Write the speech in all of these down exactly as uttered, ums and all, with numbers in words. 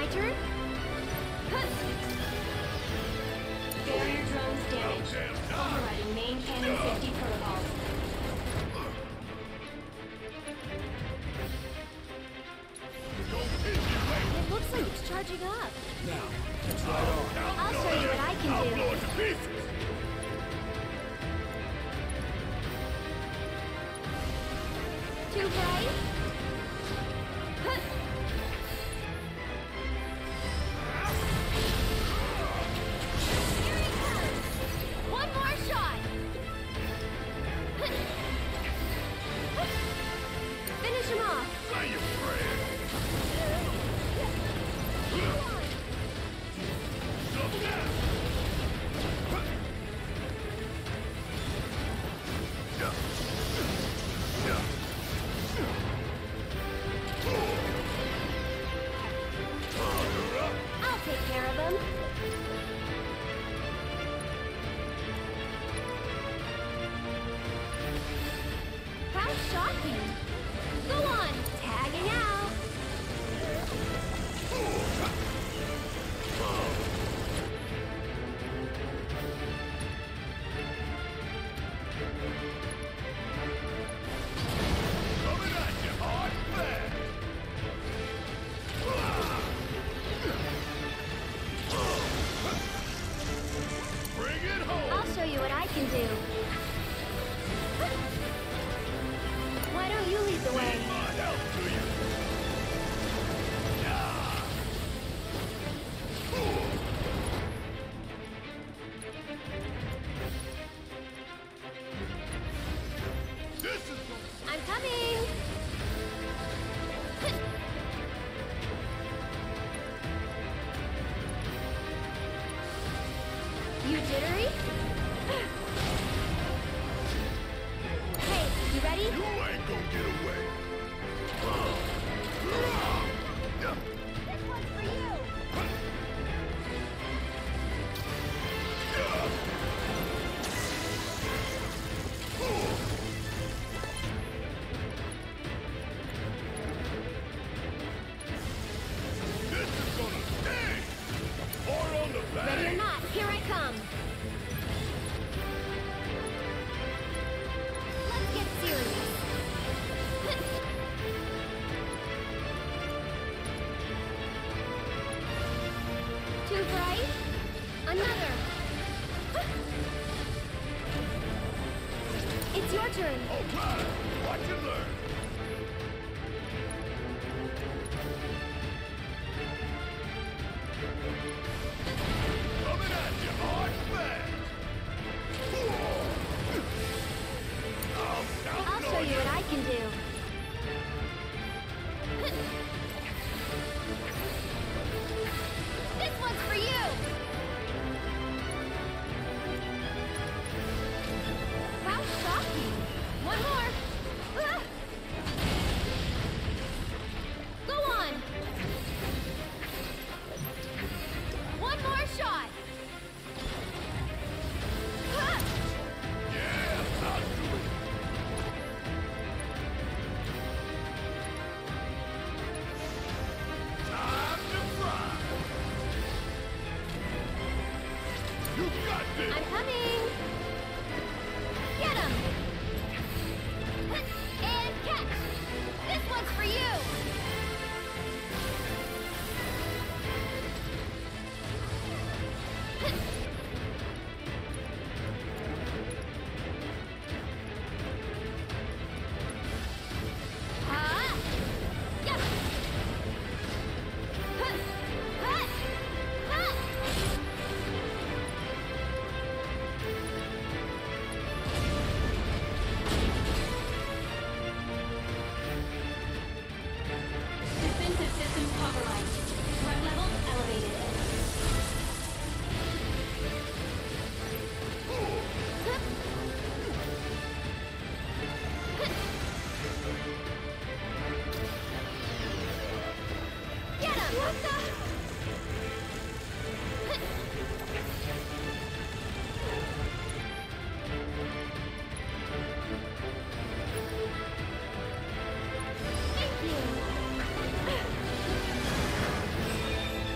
turn? Barrier drones damaged. Overriding main cannon safety protocols. It looks like it's charging up. Now, it's right on. I'll show you what I can I'll do. blow it to pieces. Too bright? Here he comes! One more shot! Finish him off! Say your prayer. Look now. Yeah. Yeah. I'll take care of him. How shocking! Go on, tagging out. Coming at you hard and fast. Bring it home. I'll show you what I can do. Why don't you lead the way? Need my help, do you? Yeah. This is the I'm coming! You jittery? Hey, you ready? You ain't gonna get away. This one's for you! This is gonna sting! Hard on the back! Ready or not, here I come! Let's get serious. Too bright? Another! It's your turn! All right! Watch and learn! Coming at you hard and fast! I'll, I'll, I'll show you what I can do. This one's for you! How shocking! One more! Ah! Go on! One more shot! Ah! Yeah, I'll do it! Time to fry! You got this! I'm coming! Get him! And catch! This one's for you! Ah! Yep! Huh! Huh! Huh! Defensive systems compromised. Threat levels elevated. Get him! What the? Thank you.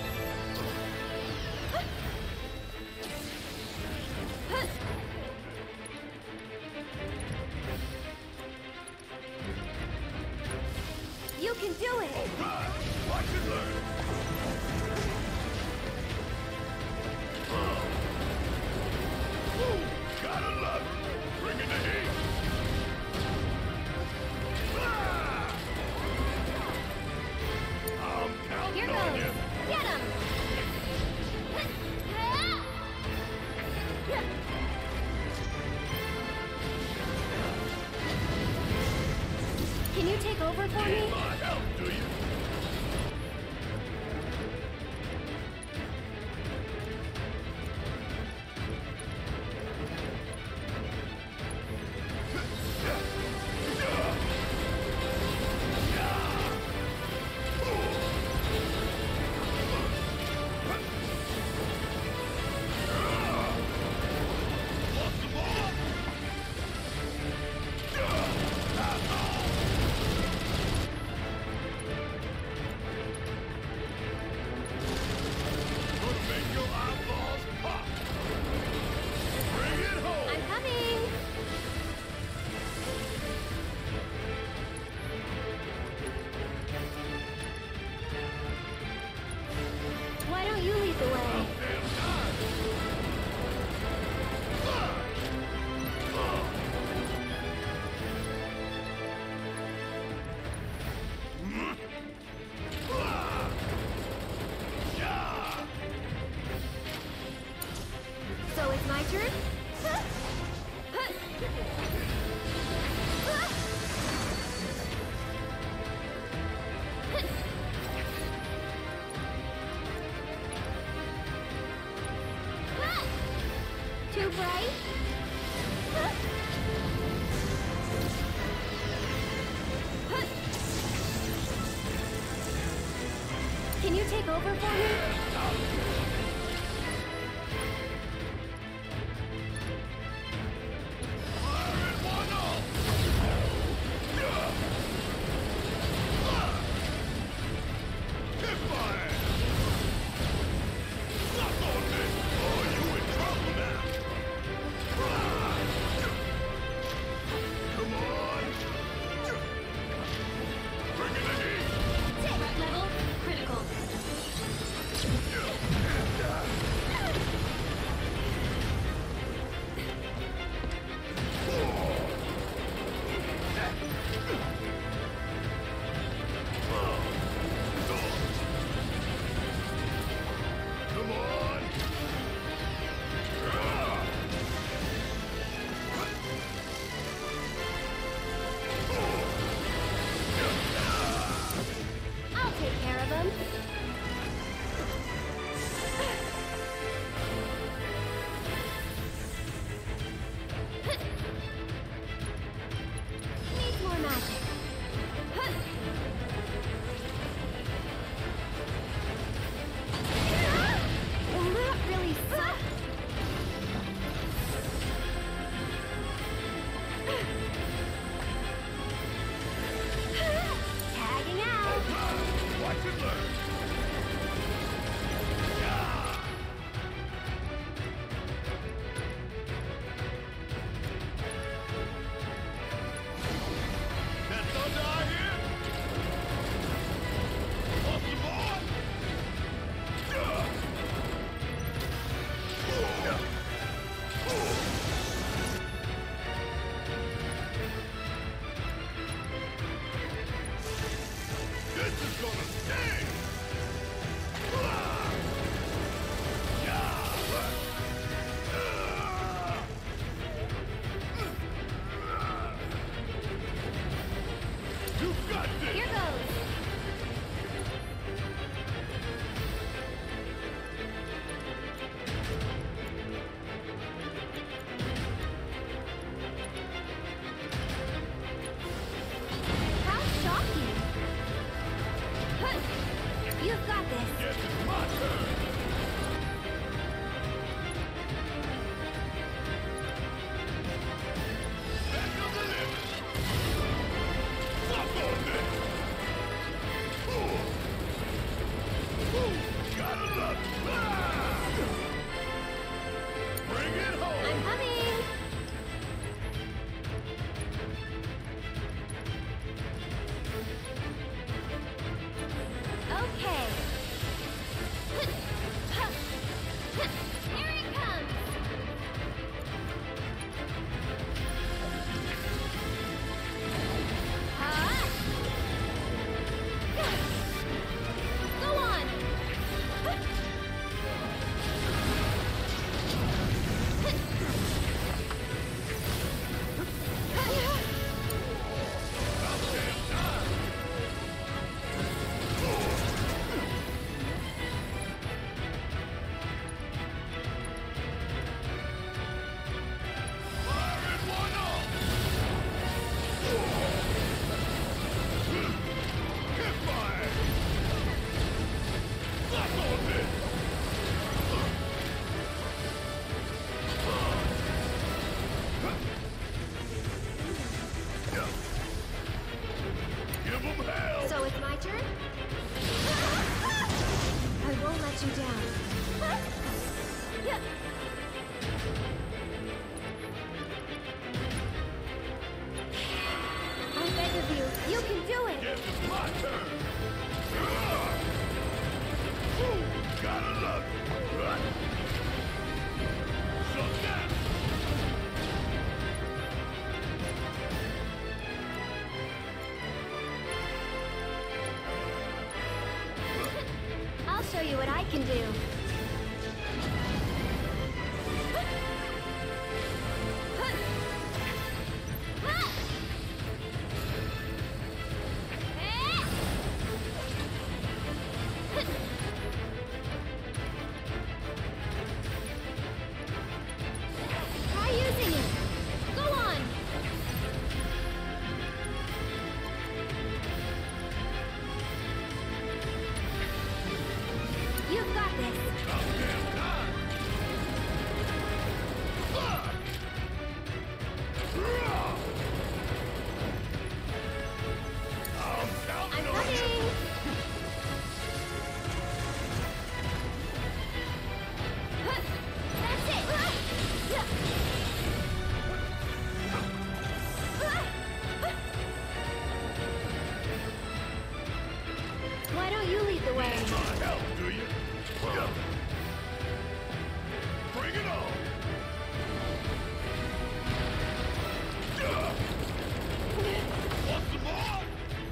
move, right? Huh? Huh. Can you take over for me? Threat level critical. I'll take care of him. Needs more magic. Well, that really sucked. Tagging out. Watch and learn. That thunder I hear? Want some more? This is gonna sting! You got this! Here goes. How shocking! Huh. You've got this. Guess it's my turn! Back on the limit! Suck on this! Ooh. Ooh. Gotta love it! Ah! Bring it home! I'm coming. Okay. Here it comes. Huh? Go on. Fire in one off! Hit fire! Suck on this! Give them hell! So it's my turn? I won't let you down. I beg of you, you can do it! Guess it's my turn! Ooh, gotta love it! Shut down! I'll show you what I can do. this. About damn time! Fuck! I'm counting I'm on you! coming! That's it! Why don't you lead the way? Try help, do you? Yeah. Bring it on! Yeah. Want some more?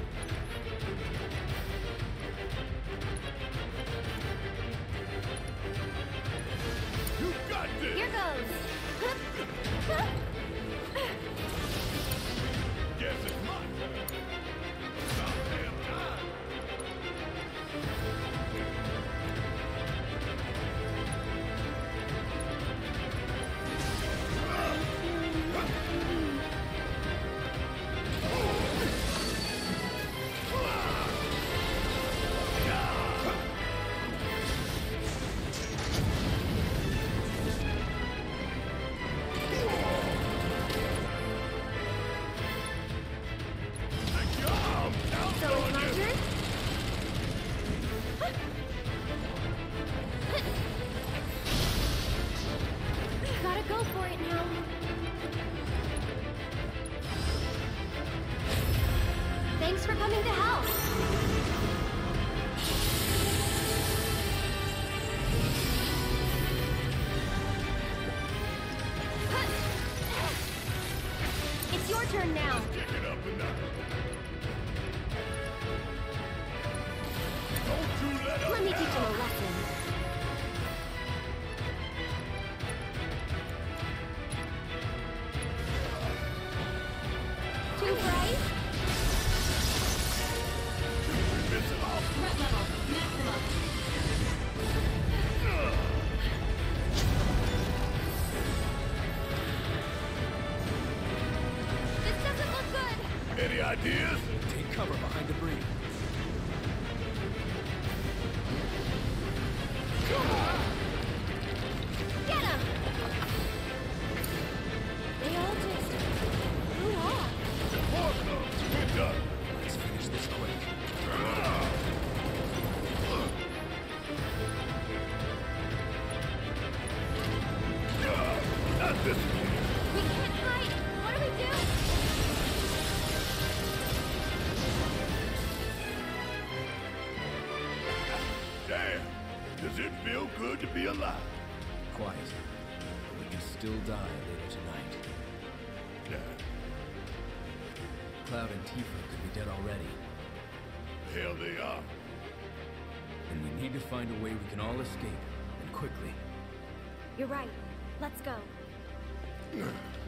You got this! Here goes! Guess it's my turn. About damn time. Thank you. I'm counting So on it's my you. turn? Gotta go for it now. Thanks for coming to help. It's your turn now. Kick it up a notch. Don't you let up Let me teach him now. a lesson. Too bright? Miss it off. Threat level maximum. This doesn't look good. Any ideas? Take cover behind debris. Get him! They all just blew off. Support them. We're done. Let's finish this quick. Not this one. We can't hide. What do we do? Damn. Does it feel good to be alive? Quiet. We can still die later tonight. Yeah. Cloud and Tifa could be dead already. Hell they are. And we need to find a way we can all escape, and quickly. You're right. Let's go.